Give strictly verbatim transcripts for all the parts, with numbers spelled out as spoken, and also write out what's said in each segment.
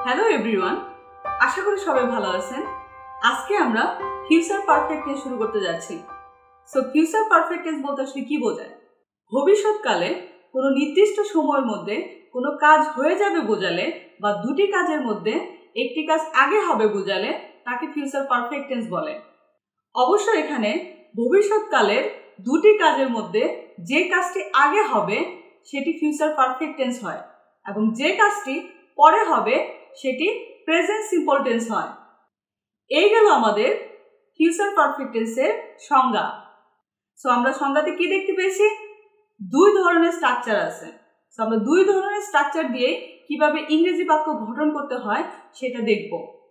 Hello everyone, আশা করি সবাই ভালো আছেন। আজকে আমরা ফিউচার পারফেক্ট টেন্স শুরু করতে যাচ্ছি। সো ফিউচার পারফেক্ট টেন্স বলতে আসলে কি বোঝায়? ভবিষ্যৎকালে কোনো নির্দিষ্ট সময়ের মধ্যে কোনো কাজ হয়ে যাবে বোঝালে বা দুটি কাজের মধ্যে একটি কাজ আগে হবে বোঝালে তাকে ফিউচার পারফেক্ট টেন্স বলে। অবশ্য এখানে ভবিষ্যৎকালের দুটি কাজের মধ্যে যে কাজটি আগে হবে সেটি ফিউচার পারফেক্ট টেন্স হয় এবং যে কাজটি পরে হবে সেটি প্রেজেন্ট সিম্পল টেন্স হয়। এই গেল আমাদের ফিউচার পারফেক্ট টেন্সের সংজ্ঞা। সো আমরা সংজ্ঞাতে কি দেখতে পেয়েছি? দুই ধরনের স্ট্রাকচার আছে। সো আমরা দুই ধরনের স্ট্রাকচার দিয়ে কিভাবে ইংরেজি বাক্য গঠন করতে হয় সেটা দেখব।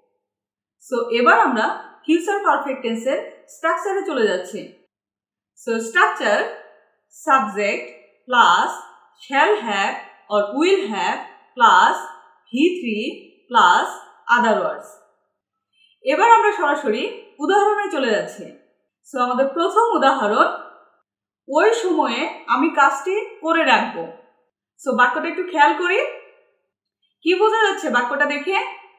সো এবার আমরা ফিউচার পারফেক্ট টেন্সের স্ট্রাকচারে চলে যাচ্ছি। So structure subject plus shall have or will have plus V three plus other words. এবার আমরা সরাসরি উদাহরণে চলে যাচ্ছি। সো আমাদের প্রথম উদাহরণ, ওই সময়ে আমি কাজটি করে রাখবো। সো বাক্যটা একটু খেয়াল করি, কি বোঝা যাচ্ছে বাক্যটা দেখে?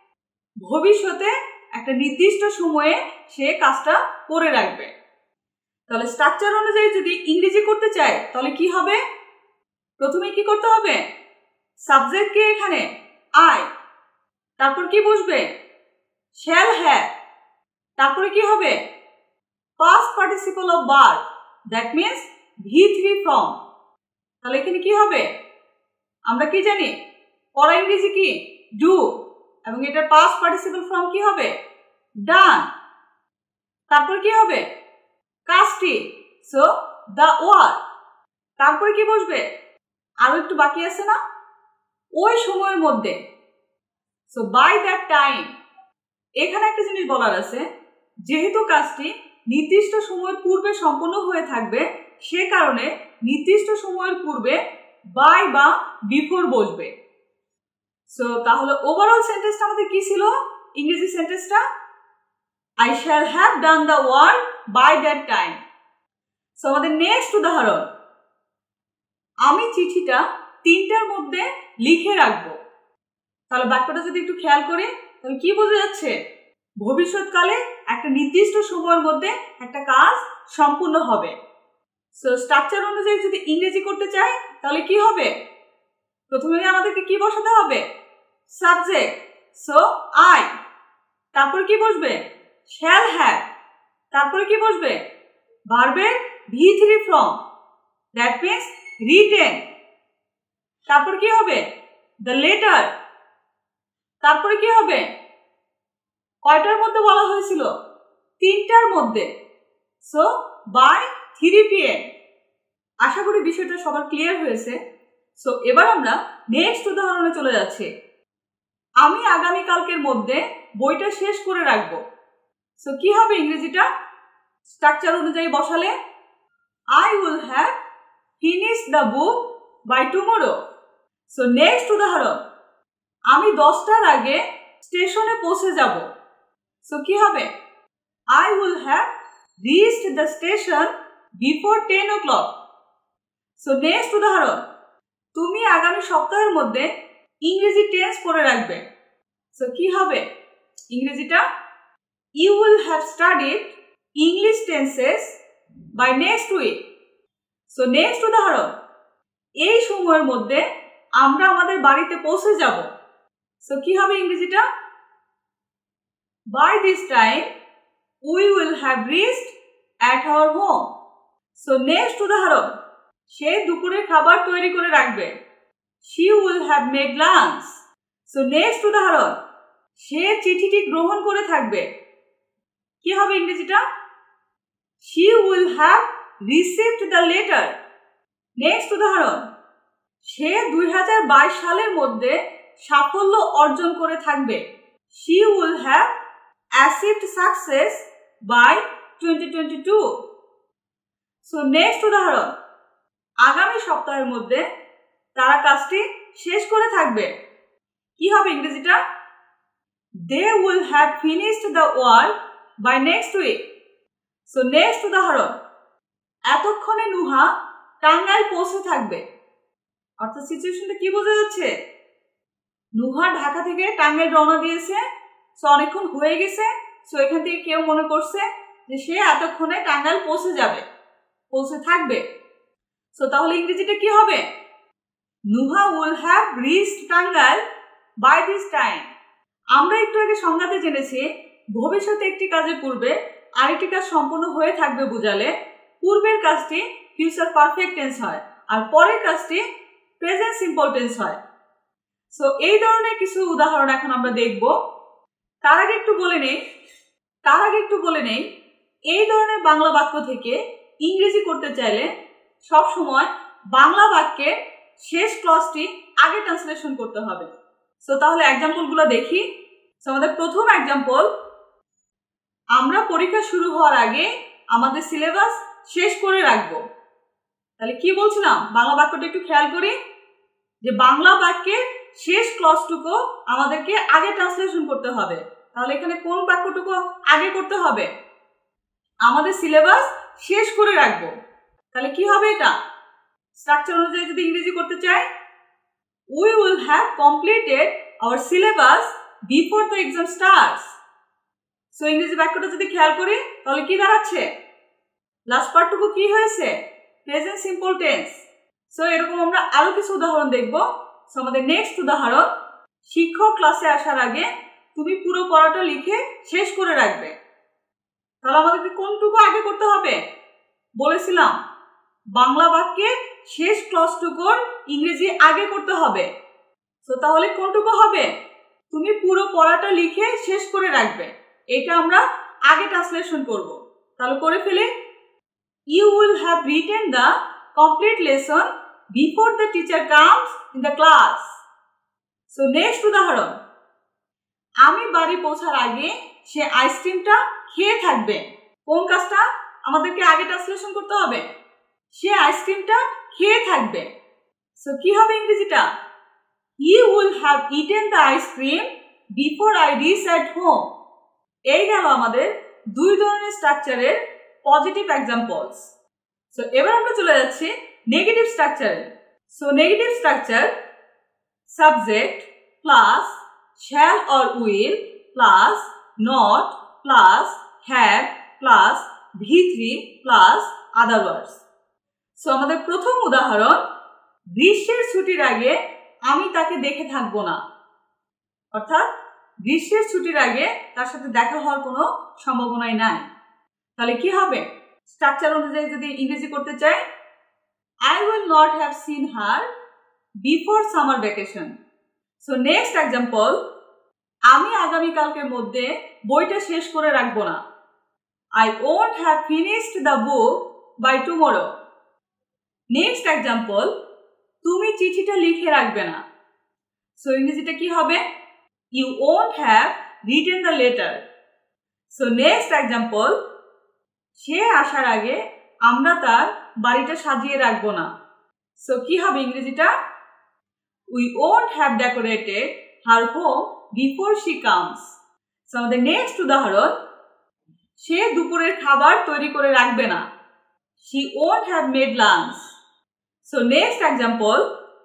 ভবিষ্যতে একটা নির্দিষ্ট সময়ে সে কাজটা করে রাখবে। তাহলে স্ট্রাকচার অনুযায়ী যদি ইংরেজি করতে চায় তাহলে কি হবে? প্রথমে কি করতে হবে? সাবজেক্ট কে এখানে আই, তারপর কি বসবে? শ্যাল হ্যাভ, তারপরে কি হবে? Past participle of verb, that means V three form. তাহলে এখানে কি হবে? আমরা কি জানি? পড়া ইংরেজি কি? ডু, এবং এটার পাস্ট পার্টিসিপল ফর্ম কি হবে? ডান। তারপর কি হবে? কাজটি, সো দ্য ওয়ার্ক। তারপরে কি বসবে? আরো একটু বাকি আছে না? ওই সময়ের মধ্যে, সো বাই দ্যাট টাইম। এখানে একটা জিনিস বলার আছে, যেহেতু কাজটি নির্দিষ্ট সময়ের পূর্বে সম্পন্ন হয়ে থাকবে সে কারণে নির্দিষ্ট সময়ের পূর্বে বাই বা বিফোর বসবে। সো তাহলে ওভারঅল সেন্টেন্সটা আমাদের কি ছিল? ইংরেজি সেন্টেন্সটা I shall have done the work by that time. So আমাদের নেক্সট উদাহরণ, আমি চিঠিটা তিনটার মধ্যে লিখে রাখবো। তাহলে বাক্যটা যদি একটু খেয়াল করি তাহলে কি বোঝা যাচ্ছে? ভবিষ্যৎকালে একটা নির্দিষ্ট সময়ের মধ্যে একটা কাজ সম্পূর্ণ হবে। সো স্ট্রাকচার অনুযায়ী যদি ইংরেজি করতে চাই তাহলে কি হবে? প্রথমে আমাদেরকে কি বসাতে হবে? সাবজেক্ট, সো আই, তারপর কি বসবে? শ্যাল হ্যাভ, তারপরে কি বসবে? ভার্বের V three form, that means written. তারপর কি হবে? The letter. তারপরে কি হবে? কয়টার মধ্যে বলা হয়েছিল? তিনটার মধ্যে, so by three P M. আশা করি বিষয়টা সবার ক্লিয়ার হয়েছে। সো এবার আমরা নেক্সট উদাহরণে চলে যাচ্ছি। আমি আগামীকালকের মধ্যে বইটা শেষ করে রাখবো। সো কি হবে ইংরেজিটা? স্ট্রাকচার অনুযায়ী বসালে I will have finish the book by tomorrow. So next উদাহরণ, আমি দশটার আগে স্টেশনে পৌঁছে যাব। সো কি হবে? I will have reached the station before ten o'clock. So next উদাহরণ, তুমি আগামী সপ্তাহের মধ্যে ইংরেজি টেন্স পড়ে রাখবে। সো কি হবে ইংরেজিটা? You will have studied English tenses by next week. So next উদাহরণ, এই সময়ের মধ্যে আমরা আমাদের বাড়িতে পৌঁছে যাব। সো কি হবে ইংরেজিটা? By this time we will have reached at our home. So next উদাহরণ, সে দুপুরের খাবার তৈরি করে রাখবে। She will have made lunch. So next উদাহরণ, সে চিঠিটি গ্রহণ করে থাকবে। কি হবে ইংরেজিটা? She will have received the letter. Next উদাহরণ, সে দুই হাজার বাইশ সালের মধ্যে সাফল্য অর্জন করে থাকবে। She will have achieved success by twenty twenty-two. So next উদাহরণ, আগামী সপ্তাহের মধ্যে তারা কাজটি শেষ করে থাকবে। কি হবে ইংরেজিটা? They will have finished the work by next week. So next উদাহরণ, এতক্ষণে নুহা টাঙ্গাইল পৌঁছে থাকবে। অর্থাৎ সিচুয়েশনটা কি বোঝা যাচ্ছে? নুহা ঢাকা থেকে টাঙ্গাইল রওনা দিয়েছে। সো অনেকক্ষণ হয়ে গেছে। সো এখান থেকে কেউ মনে করছে যে সে এতক্ষণে টাঙ্গাইল পৌঁছে যাবে, পৌঁছে থাকবে। সো তাহলে ইংরেজিটা কি হবে? Nuha will have reached Tangail by this time. আমরা একটু আগে সংজ্ঞাতে জেনেছি ভবিষ্যতে একটি কাজের পূর্বে আরেকটি কাজ সম্পূর্ণ হয়ে থাকবে বোঝালে পূর্বের কাজটি ফিউচার পারফেক্ট টেন্স হয় আর পরের কাজটি প্রেজেন্ট সিম্পল টেন্স হয়। সো এই ধরনের কিছু উদাহরণ এখন আমরা দেখব। তার আগে একটু বলে নেই তার আগে একটু বলে নেই এই ধরনের বাংলা বাক্য থেকে ইংরেজি করতে চাইলে সব সময় বাংলা বাক্যের শেষ ক্লজটি আগে ট্রান্সলেশন করতে হবে। সো তাহলে এক্সাম্পলগুলো দেখি। সো আমাদের প্রথম এক্সাম্পল, আমরা পরীক্ষা শুরু হওয়ার আগে আমাদের সিলেবাস শেষ করে রাখবো। তাহলে কি বলছিলাম, বাংলা বাক্যটা একটু খেয়াল করি যে বাংলা বাক্যের শেষ ক্লজটুকু আমাদেরকে আগে ট্রান্সলেশন করতে হবে। তাহলে এখানে কোন বাক্যটুকু আগে করতে হবে? আমাদের সিলেবাস শেষ করে রাখবো। তাহলে কি হবে এটা? স্ট্রাকচার অনুযায়ী যদি ইংরেজি করতে চাই, we will have completed our syllabus before the exam starts. So ইংরেজি বাক্যটা যদি খেয়াল করি তাহলে কি দাঁড়াচ্ছে? লাস্ট পার্টটুকু কি হয়েছে? Present simple tense. সো এরকম আমরা আরো কিছু উদাহরণ দেখব। সো আমাদের নেক্সট উদাহরণ, শিক্ষক ক্লাসে আসার আগে তুমি পুরো পড়াটা লিখে শেষ করে রাখবে। তাহলে আমাদেরকে কোনটুকু আগে করতে হবে? বলেছিলাম বাংলা বাক্যের শেষ ক্লজটুকুর ইংরেজি আগে করতে হবে। সো তাহলে কোনটুকু হবে? তুমি পুরো পড়াটা লিখে শেষ করে রাখবে। এটা আমরা আগে ট্রান্সলেশন করব। তাহলে করে ফেলি, you will have written the complete lesson before the teacher comes in the class. So next উদাহরণ, আমি বাড়ি পৌঁছার আগে সে আইসক্রিমটা খেয়ে থাকবে। কোন কাজটা আমাদেরকে আগে ট্রান্সলেশন করতে হবে? সে আইসক্রিমটা খেয়ে থাকবে। সো কি হবে ইংরেজিটা? He will have eaten the ice cream before I reach at home. এই গেল আমাদের দুই ধরনের স্ট্রাকচারের পজিটিভ এক্সাম্পলস। সো এবার আমরা চলে যাচ্ছি নেগেটিভ স্ট্রাকচারে। So negative structure, subject plus shall or will plus not plus have plus V three plus other words. So আমাদের প্রথম উদাহরণ, গ্রীষ্মের ছুটির আগে আমি তাকে দেখে থাকবো না। অর্থাৎ গ্রীষ্মের ছুটির আগে তার সাথে দেখা হওয়ার কোনো সম্ভাবনাই নাই। তাহলে কি হবে? স্ট্রাকচার অনুযায়ী যদি ইংরেজি করতে চাই, I will not have seen her before summer vacation. So next example, আমি আগামীকালকের মধ্যে বইটা শেষ করে রাখবো না। I won't have finished the book by tomorrow. Next example, তুমি চিঠিটা লিখে রাখবে না। সো ইংরেজিটা কি হবে? You won't have written the letter. So next example, সে আসার আগে আমরা তার বাড়িটা সাজিয়ে রাখবো না। সো কি হবে ইংরেজিটা? We won't have decorated her home before she comes. So আমাদের নেক্সট উদাহরণ, সে দুপুরের খাবার তৈরি করে রাখবে না। She won't have made lunch. So next example,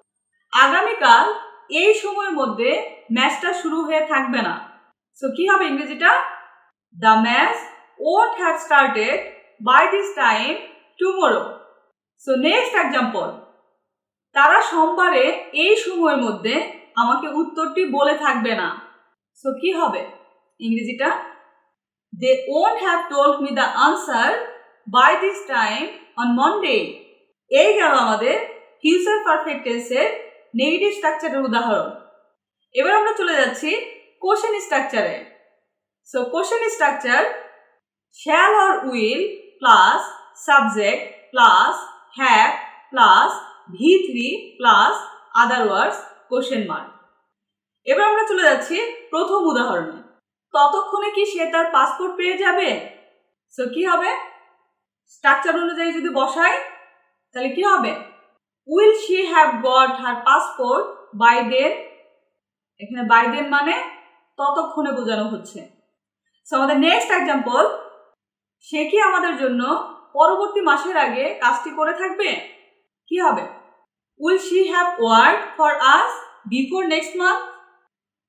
আগামীকাল এই সময়ের মধ্যে ম্যাচটা শুরু হয়ে থাকবে না। সো কি হবে ইংরেজিটা? The match won't have started by this time tomorrow. So next example, তারা সোমবারে এই সময়ের মধ্যে আমাকে উত্তরটি বলে থাকবে না। সো কি হবে ইংরেজিটা? They won't have told me the answer by this time on Monday. এই গেল আমাদের ফিউচার পারফেক্ট টেন্সের নেগেটিভ স্ট্রাকচারের উদাহরণ। এবার আমরা চলে যাচ্ছি কোশ্চেন স্ট্রাকচারে। So question structure, shall or will plus subject plus have plus V three plus other words question mark. এবার আমরা চলে যাচ্ছি প্রথম উদাহরণে, ততক্ষণে কি সে তার পাসপোর্ট পেয়ে যাবে? সো কি হবে? স্ট্রাকচার অনুযায়ী যদি বসাই তাহলে কি হবে? Will she have got her passport by then. এখানে বাই দেন মানে ততক্ষণে বোঝানো হচ্ছে। সো আমাদের নেক্সট এক্সাম্পল, সে কি আমাদের জন্য পরবর্তী মাসের আগে কাজটি করে থাকবে? কি হবে? Will she have worked for us before next month?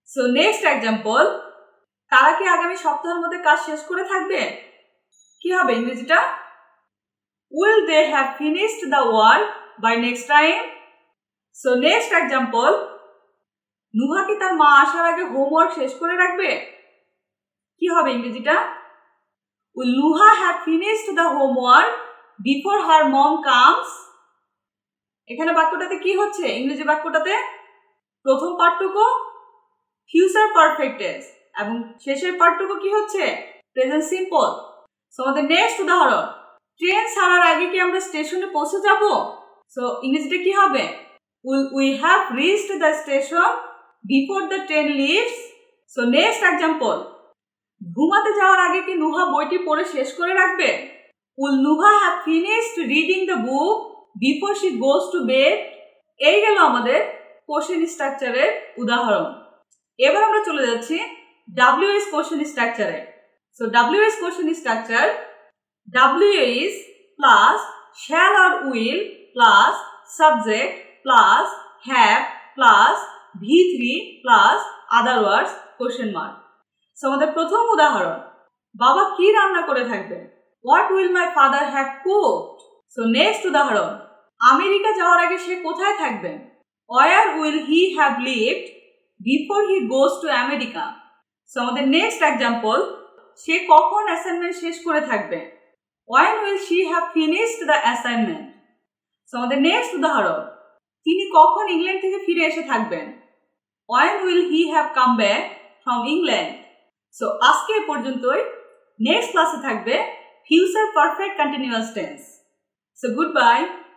So next example, তারা কি আগামী সপ্তাহের মধ্যে কাজ শেষ করে থাকবে? কি হবে ইংরেজিটা? Will they have finished the work by next time? So next example, Nuha কি তার মা আসার আগে হোমওয়ার্ক শেষ করে রাখবে? কি হবে ইংরেজিটা? Will Nuha have finished the homework before her mom comes? এখানে বাক্যটাতে কি হচ্ছে? ইংরেজি বাক্যটাতে প্রথম পার্টটুকু ফিউচার পারফেক্ট টেন্স এবং শেষের পার্টটুকু কি হচ্ছে? Present simple. সো আমাদের নেক্সট উদাহরণ, ট্রেন ছাড়ার আগে কি আমরা স্টেশনে পৌঁছে যাব? সো ইংরেজিটা কি হবে? Will we have reached the station before the train leaves? So next example, ঘুমাতে যাওয়ার আগে কি নুহা বইটি পড়ে শেষ করে রাখবে? Will Nuha have finished reading the book before she goes to bed? এই গেল আমাদের কোশ্চেন স্ট্রাকচারের উদাহরণ। এবার আমরা চলে যাচ্ছি ডাব্লিউএস কোশ্চেন স্ট্রাকচারে। সো ডাব্লিউএস question structure, W is plus shall or will plus subject plus have plus V three plus other words question mark. So আমাদের প্রথম উদাহরণ, বাবা কি রান্না করে থাকবেন? What will my father have cooked? So next উদাহরণ, আমেরিকা যাওয়ার আগে সে কোথায় থাকবেন? Where will he have lived before he goes to America? So আমাদের নেক্সট এক্সাম্পল, সে কখন অ্যাসাইনমেন্ট শেষ করে থাকবে? When will she have finished the assignment? So আমাদের নেক্সট উদাহরণ, তিনি কখন ইংল্যান্ড থেকে ফিরে এসে থাকবেন? When will he have come back from England? সো আজকে এ পর্যন্তই। নেক্সট ক্লাসে থাকবে future perfect continuous tense. So good bye.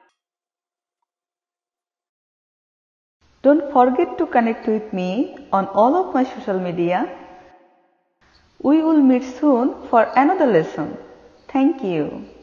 Don't forget to connect with me on all of my social media. We will meet soon for another lesson. Thank you.